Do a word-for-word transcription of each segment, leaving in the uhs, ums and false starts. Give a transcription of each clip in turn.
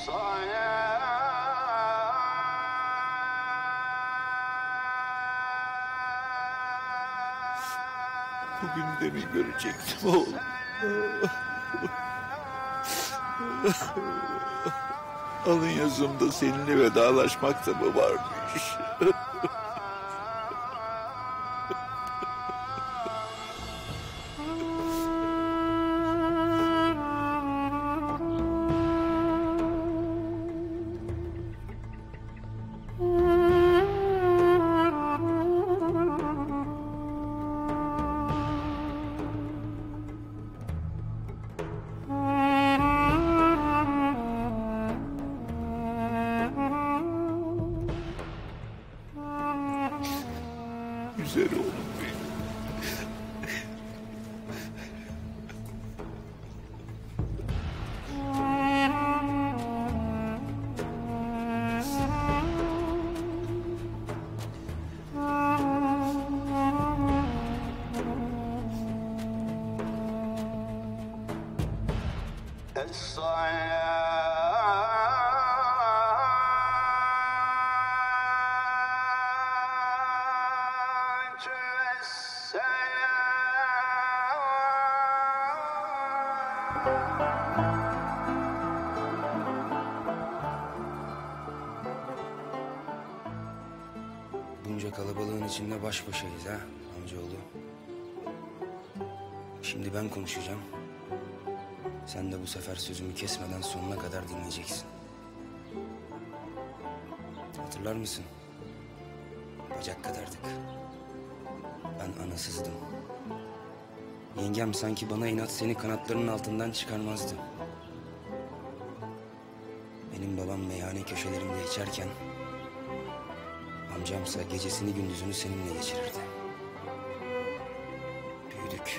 Bugün de mi görecektim oğlum? Alın yazımda seninle vedalaşmak da mı varmış? Güzel oğlum benim. Bunca kalabalığın içinde baş başayız ha amcaoğlu. Şimdi ben konuşacağım. Sen de bu sefer sözümü kesmeden sonuna kadar dinleyeceksin. Hatırlar mısın? Bacak kadardık. Ben anasızdım. Yengem sanki bana inat seni kanatlarının altından çıkarmazdı. Benim babam meyhane köşelerinde içerken... amcamsa gecesini gündüzünü seninle geçirirdi. Büyüdük.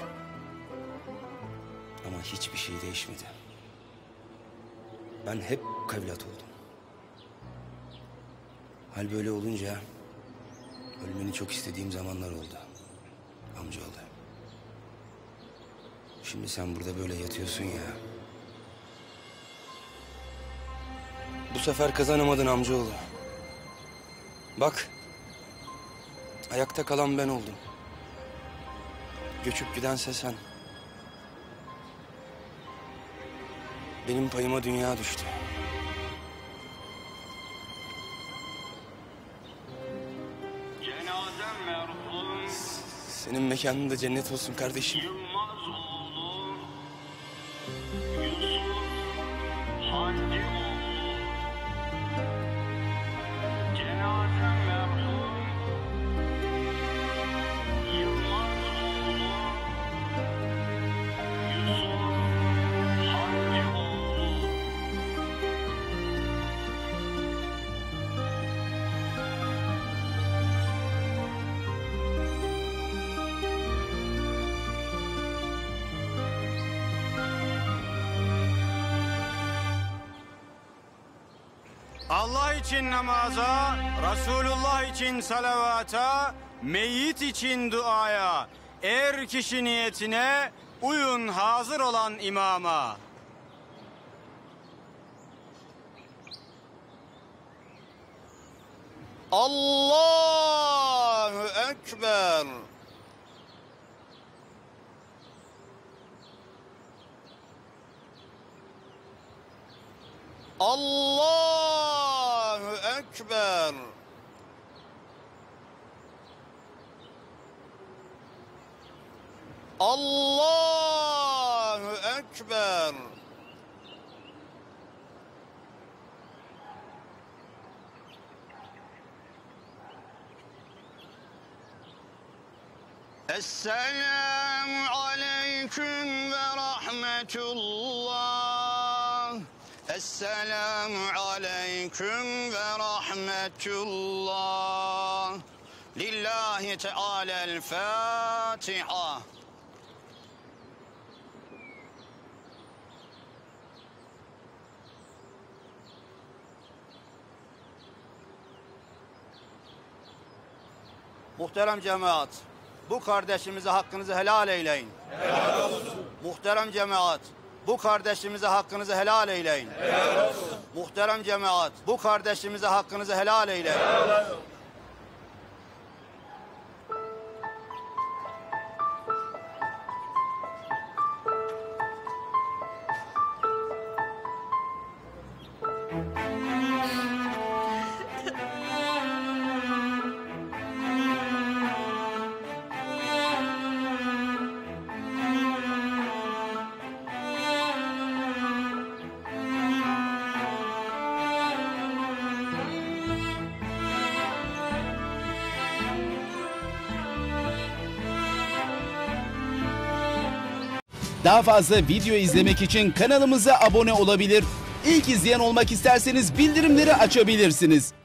Ama hiçbir şey değişmedi. Ben hep kavlat oldum. Hal böyle olunca... ölmeni çok istediğim zamanlar oldu amcaoğlu. Şimdi sen burada böyle yatıyorsun ya. Bu sefer kazanamadın amcaoğlu. Bak, ayakta kalan ben oldum. Göçüp gidense sen. Benim payıma dünya düştü. Cenazem merhum. Senin mekanın da cennet olsun kardeşim. Yılmaz oğlu Yusuf Hancı oğlu. Cenazem merhum. Yılmaz oğlu Yusuf Hancı oğlu. Allah için namaza, Resulullah için salavata, meyyit için duaya, er kişi niyetine, uyun hazır olan imama. Allahu Ekber. Allahu Ekber. Allahu Ekber. Esselamu aleyküm ve rahmetullah. Esselamu aleyküm ve rahmetullah. Lillahi Teala'l Fatiha. Muhterem cemaat, bu kardeşimize hakkınızı helal eyleyin. Helal olsun. Muhterem cemaat, bu kardeşimize hakkınızı helal eyleyin. Helal olsun. Muhterem cemaat, bu kardeşimize hakkınızı helal eyle. Daha fazla video izlemek için kanalımıza abone olabilir. İlk izleyen olmak isterseniz bildirimleri açabilirsiniz.